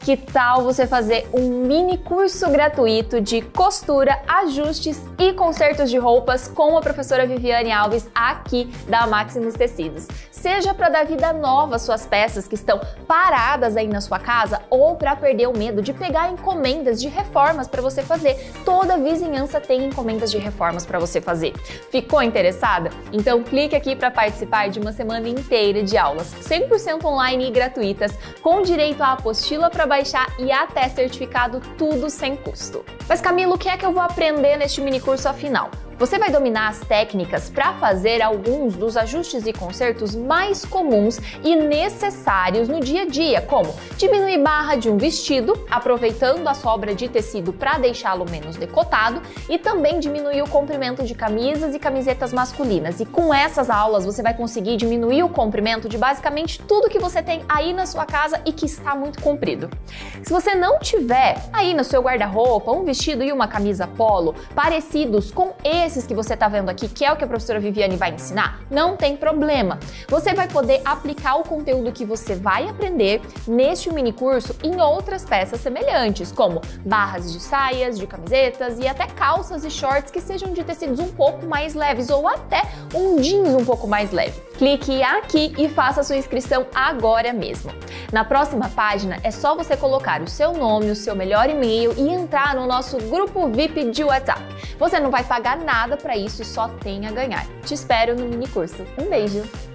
Que tal você fazer um mini curso gratuito de costura, ajustes e consertos de roupas com a professora Viviane Alves aqui da Maximus Tecidos? Seja para dar vida nova às suas peças que estão paradas aí na sua casa ou para perder o medo de pegar encomendas de reformas para você fazer. Toda vizinhança tem encomendas de reformas para você fazer. Ficou interessada? Então clique aqui para participar de uma semana inteira de aulas 100% online e gratuitas, com direito à apostila para baixar e até certificado, tudo sem custo. Mas Camila, o que é que eu vou aprender neste mini curso afinal? Você vai dominar as técnicas para fazer alguns dos ajustes e consertos mais comuns e necessários no dia a dia, como diminuir barra de um vestido, aproveitando a sobra de tecido para deixá-lo menos decotado, e também diminuir o comprimento de camisas e camisetas masculinas. E com essas aulas você vai conseguir diminuir o comprimento de basicamente tudo que você tem aí na sua casa e que está muito comprido. Se você não tiver aí no seu guarda-roupa um vestido e uma camisa polo parecidos com esses que você está vendo aqui, que é o que a professora Viviane vai ensinar, não tem problema. Você vai poder aplicar o conteúdo que você vai aprender neste mini curso em outras peças semelhantes, como barras de saias, de camisetas e até calças e shorts que sejam de tecidos um pouco mais leves ou até um jeans um pouco mais leve. Clique aqui e faça sua inscrição agora mesmo. Na próxima página é só você colocar o seu nome, o seu melhor e-mail e entrar no nosso grupo VIP de WhatsApp. Você não vai pagar nada para isso e só tem a ganhar. Te espero no mini curso. Um beijo!